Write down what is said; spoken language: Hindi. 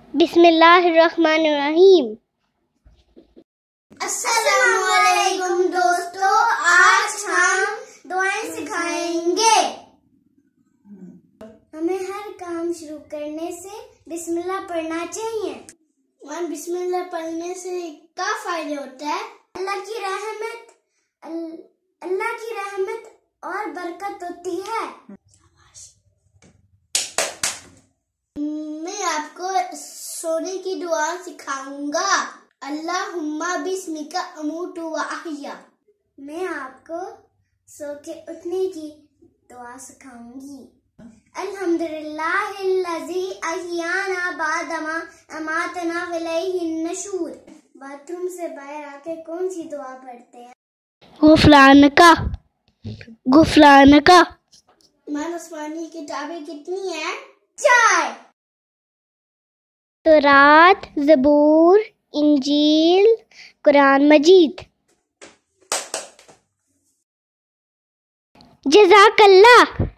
बिस्मिल्लाहिर्रहमानिर्रहीम। अस्सलामुअलैकुम दोस्तों, आज हम दुआएं सिखाएंगे। हमें हर काम शुरू करने से बिस्मिल्लाह पढ़ना चाहिए। और बिस्मिल्लाह पढ़ने से क्या फायदे होता है? अल्लाह की रहमत और बरकत होती है। मैं आपको सोने की दुआ सिखाऊंगा। अल्लाहुम्मा बिस्मिका अमूतु व अहया। मैं आपको सो के उठने की दुआ सिखाऊंगी। अल्हम्दुलिल्लाहिल्लज़ी अहयाना बादमा अमातना व इलैहिन नशूर। बाथरूम से बाहर आके कौन सी दुआ पढ़ते हैं? गुफरानका। ईमान आसमानी किताबें कितनी हैं? 4। तौरात, ज़बूर, इंजील, कुरान मजीद। जज़ाकल्लाह।